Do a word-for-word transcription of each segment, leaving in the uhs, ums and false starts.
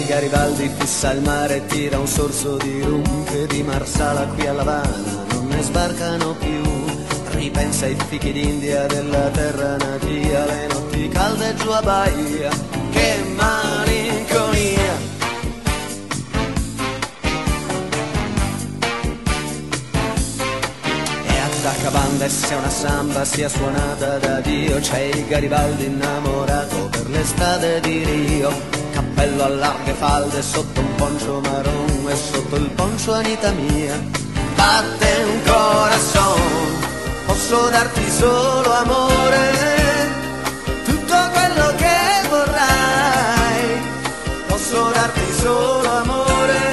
Garibaldi fissa il mare e tira un sorso di rum, che di Marsala qui a L'Avana non ne sbarcano più. Ripensa ai fichi d'India della terra natia, le notti calde giù a Bahia, che malinconia. Attacca banda e se una samba sia suonata da Dio, c'è il Garibaldi innamorato per le strade di Rio. Cappello a larghe falde sotto un poncio marron e sotto il poncio Anita mia batte un corazon. Posso darti solo amore, tutto quello che vorrai. Posso darti solo amore,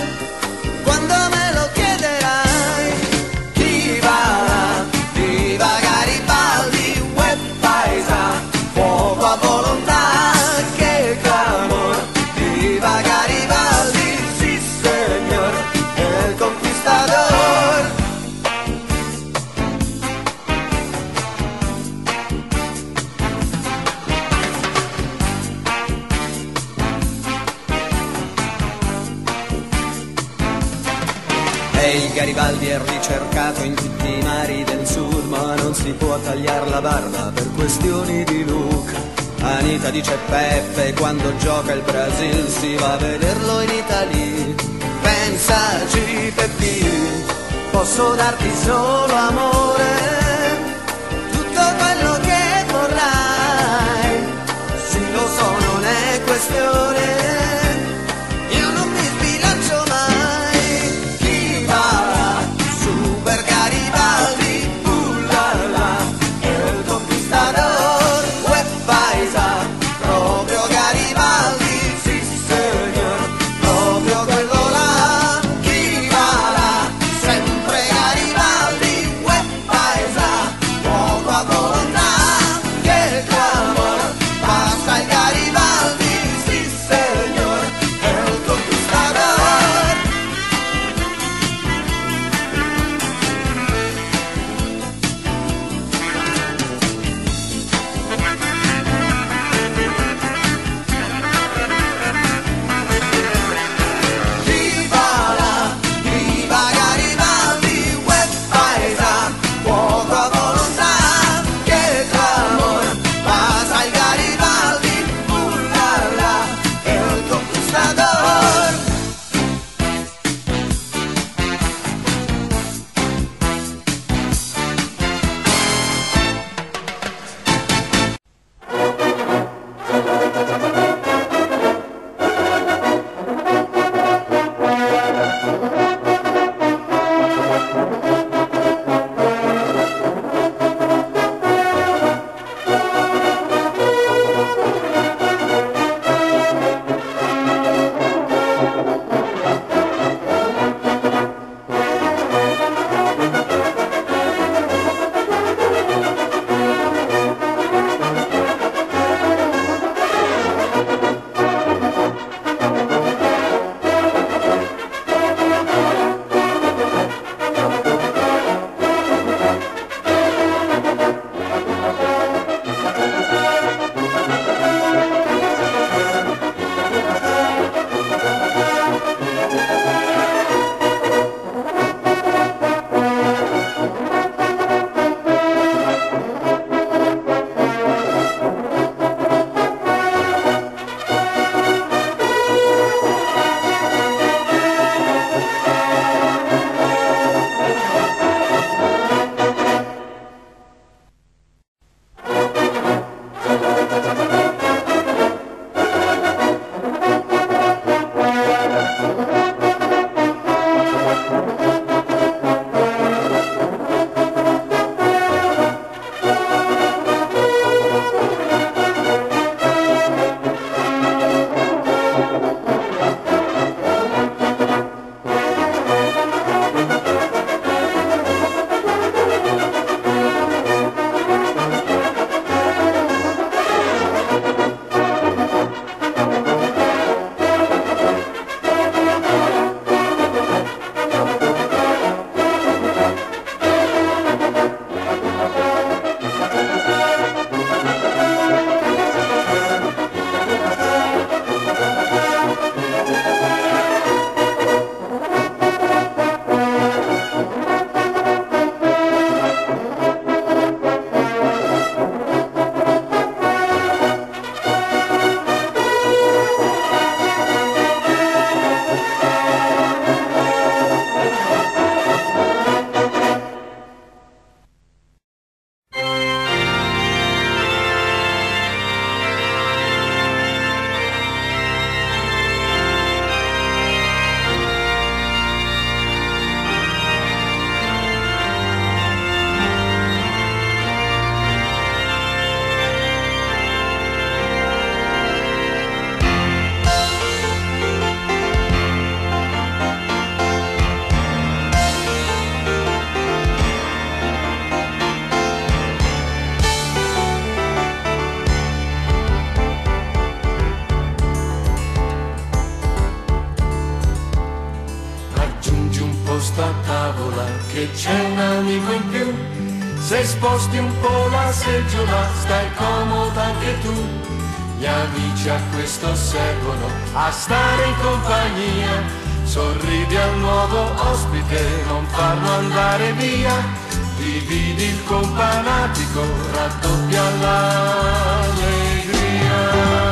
il Garibaldi è ricercato in tutti i mari del sud, ma non si può tagliare la barba per questioni di look. Anita dice Peppe, quando gioca il Brasil si va a vederlo in Italia. Pensaci Peppi, posso darti solo amore, tutto quello che vorrai. Sì, lo so, non è questione, Paesa. posto a tavola che c'è un amico in più. Se sposti un po' la seggiola stai comoda anche tu. Gli amici a questo servono, a stare in compagnia. Sorridi al nuovo ospite, non farlo andare via. Dividi il companatico, raddoppia l'allegria.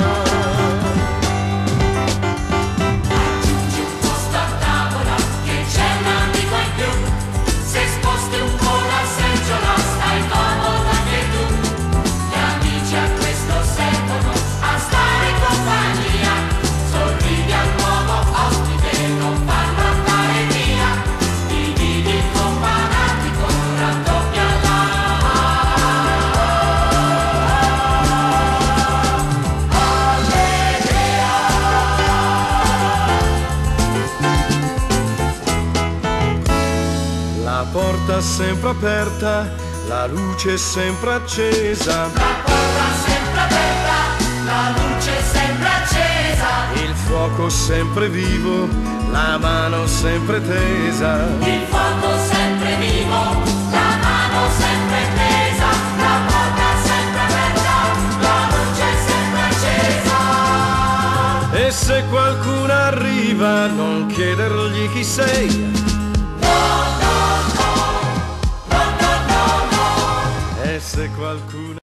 La porta sempre aperta, la luce sempre accesa. La porta sempre aperta, la luce sempre accesa. Il fuoco sempre vivo, la mano sempre tesa. Il fuoco sempre vivo, la mano sempre tesa. La porta sempre aperta, la luce sempre accesa. E se qualcuno arriva, non chiedergli chi sei. E se qualcuno